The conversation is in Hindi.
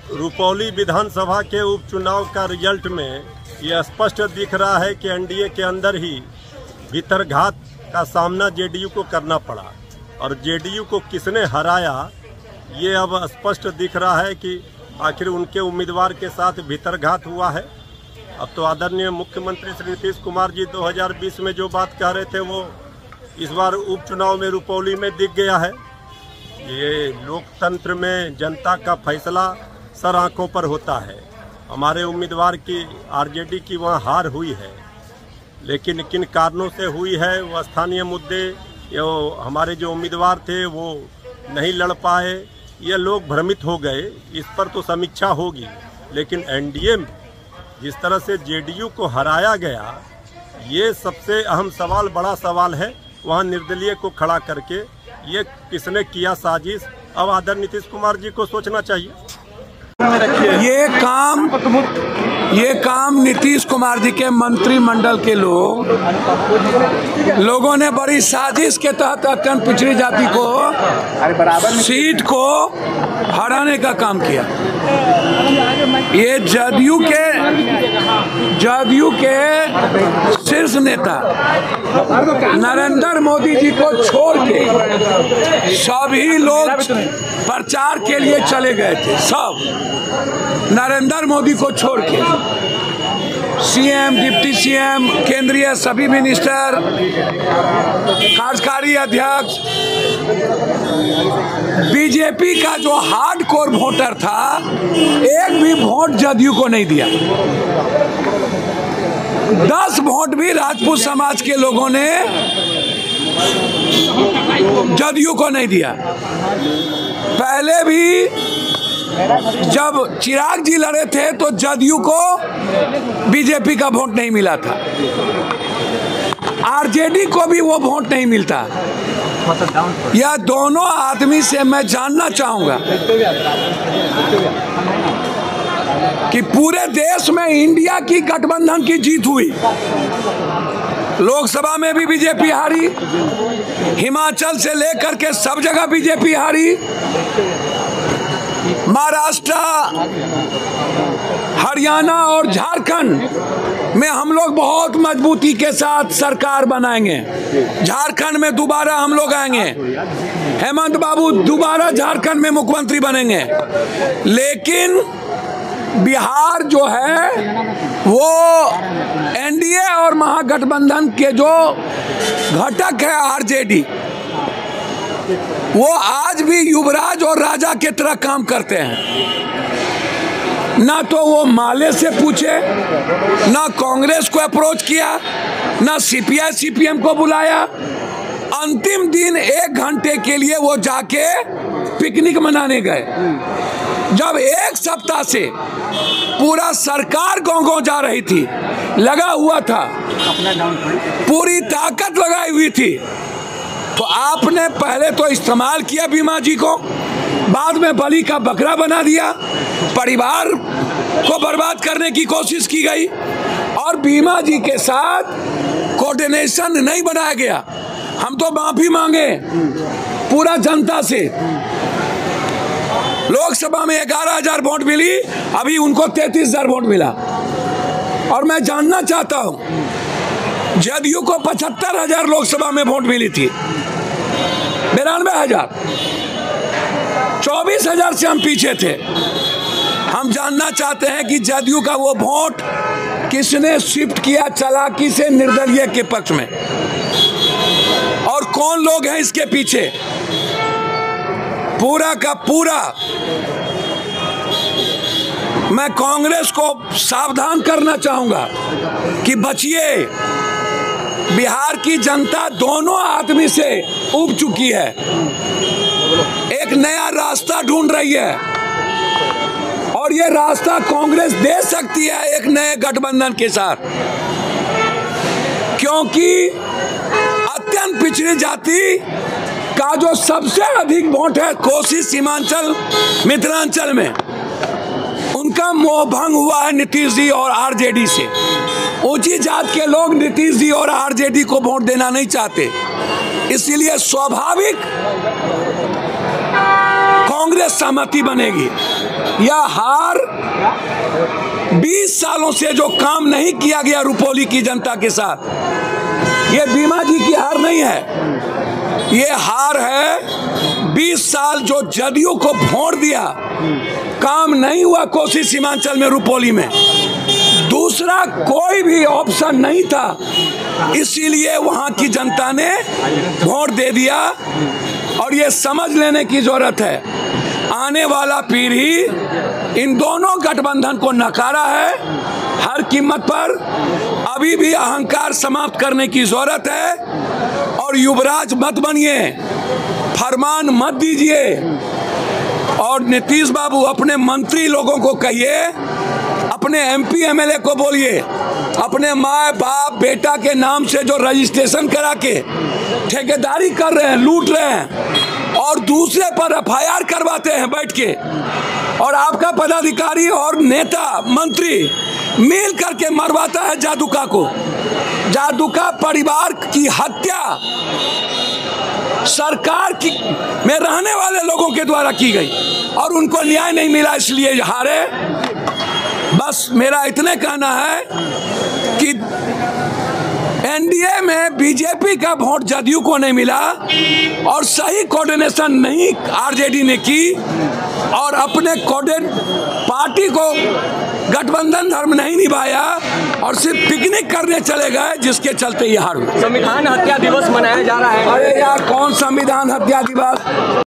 रुपौली विधानसभा के उपचुनाव का रिजल्ट में ये स्पष्ट दिख रहा है कि एनडीए के अंदर ही भीतरघात का सामना जेडीयू को करना पड़ा और जेडीयू को किसने हराया ये अब स्पष्ट दिख रहा है कि आखिर उनके उम्मीदवार के साथ भीतरघात हुआ है। अब तो आदरणीय मुख्यमंत्री श्री नीतीश कुमार जी 2020 में जो बात कह रहे थे वो इस बार उपचुनाव में रुपौली में दिख गया है। ये लोकतंत्र में जनता का फैसला सर आंखों पर होता है। हमारे उम्मीदवार की आरजेडी की वहाँ हार हुई है, लेकिन किन कारणों से हुई है वो स्थानीय मुद्दे हमारे जो उम्मीदवार थे वो नहीं लड़ पाए, ये लोग भ्रमित हो गए। इस पर तो समीक्षा होगी, लेकिन एनडीए में जिस तरह से जेडीयू को हराया गया ये सबसे अहम सवाल, बड़ा सवाल है। वहाँ निर्दलीय को खड़ा करके ये किसने किया साजिश, अब आदरणीय नीतीश कुमार जी को सोचना चाहिए। ये काम नीतीश कुमार जी के मंत्रिमंडल के लोगों ने बड़ी साजिश के तहत अत्यंत पिछड़ी जाति को सीट को हराने का काम किया। ये जदयू के शीर्ष नेता नरेंद्र मोदी जी को छोड़ के सभी लोग प्रचार के लिए चले गए थे। सब नरेंद्र मोदी को छोड़ के सीएम, डिप्टी सीएम, केंद्रीय सभी मिनिस्टर, कार्यकारी अध्यक्ष, बीजेपी का जो हार्डकोर वोटर था एक भी वोट जदयू को नहीं दिया। 10 वोट भी राजपूत समाज के लोगों ने जदयू को नहीं दिया। पहले भी जब चिराग जी लड़े थे तो जदयू को बीजेपी का वोट नहीं मिला था, आरजेडी को भी वो वोट नहीं मिलता। यह दोनों आदमी से मैं जानना चाहूंगा कि पूरे देश में इंडिया की गठबंधन की जीत हुई। लोकसभा में भी बीजेपी हारी, हिमाचल से लेकर के सब जगह बीजेपी हारी, महाराष्ट्र, हरियाणा और झारखंड में हम लोग बहुत मजबूती के साथ सरकार बनाएंगे। झारखंड में दोबारा हम लोग आएंगे, हेमंत बाबू दोबारा झारखंड में मुख्यमंत्री बनेंगे। लेकिन बिहार जो है वो एनडीए और महागठबंधन के जो घटक है आरजेडी, वो आज भी युवराज और राजा की तरह काम करते हैं। ना तो वो माले से पूछे, ना कांग्रेस को अप्रोच किया, ना सीपीआई सीपीएम को बुलाया। अंतिम दिन 1 घंटे के लिए वो जाके पिकनिक मनाने गए, जब 1 सप्ताह से पूरा सरकार गाँव जा रही थी, लगा हुआ था, पूरी ताकत लगाई हुई थी। तो आपने पहले तो इस्तेमाल किया बीमा जी को, बाद में बलि का बकरा बना दिया, परिवार को बर्बाद करने की कोशिश की गई और बीमा जी के साथ कोऑर्डिनेशन नहीं बनाया गया। हम तो माफी मांगे पूरा जनता से। लोकसभा में 11,000 वोट मिली, अभी उनको 33,000 वोट मिला। और मैं जानना चाहता हूं, जदयू को 75,000 लोकसभा में वोट मिली थी, 92,000, 24,000 से हम पीछे थे। हम जानना चाहते हैं कि जदयू का वो वोट किसने शिफ्ट किया चालाकी से निर्दलीय के पक्ष में, और कौन लोग हैं इसके पीछे। पूरा का पूरा मैं कांग्रेस को सावधान करना चाहूंगा कि बचिए। बिहार की जनता दोनों आदमी से उब चुकी है, एक नया रास्ता ढूंढ रही है और ये रास्ता कांग्रेस दे सकती है एक नए गठबंधन के साथ, क्योंकि अत्यंत पिछड़ी जाति का जो सबसे अधिक वोट है कोसी, सीमांचल, मिथिलांचल में, उनका मोह भंग हुआ है नीतीश जी और आरजेडी से। ऊंची जात के लोग नीतीश जी और आरजेडी को वोट देना नहीं चाहते, इसलिए स्वाभाविक कांग्रेस सहमति बनेगी। यह हार 20 सालों से जो काम नहीं किया गया रुपौली की जनता के साथ, ये बीमा जी की हार नहीं है, ये हार है 20 साल जो जदयू को वोट दिया, काम नहीं हुआ कोसी सीमांचल में, रुपौली में दूसरा कोई भी ऑप्शन नहीं था, इसीलिए वहां की जनता ने वोट दे दिया। और ये समझ लेने की जरूरत है, आने वाला पीढ़ी इन दोनों गठबंधन को नकारा है हर कीमत पर। अभी भी अहंकार समाप्त करने की जरूरत है और युवराज मत बनिए, फरमान मत दीजिए। और नीतीश बाबू अपने मंत्री लोगों को कहिए, अपने एमपी एमएलए को बोलिए, अपने माँ बाप बेटा के नाम से जो रजिस्ट्रेशन करा के ठेकेदारी कर रहे हैं, लूट रहे हैं और दूसरे पर एफआईआर करवाते हैं बैठ के, और आपका पदाधिकारी और नेता मंत्री मिल करके मरवाता है जादुका को। जादुका परिवार की हत्या सरकार की में रहने वाले लोगों के द्वारा की गई और उनको न्याय नहीं मिला, इसलिए हारे। बस मेरा इतने कहना है कि एनडीए में बीजेपी का वोट जदयू को नहीं मिला और सही कोऑर्डिनेशन नहीं आरजेडी ने की और अपने पार्टी को गठबंधन धर्म नहीं निभाया और सिर्फ पिकनिक करने चले गए, जिसके चलते ये हार हुई। संविधान हत्या दिवस मनाया जा रहा है। अरे यार, कौन संविधान हत्या दिवस?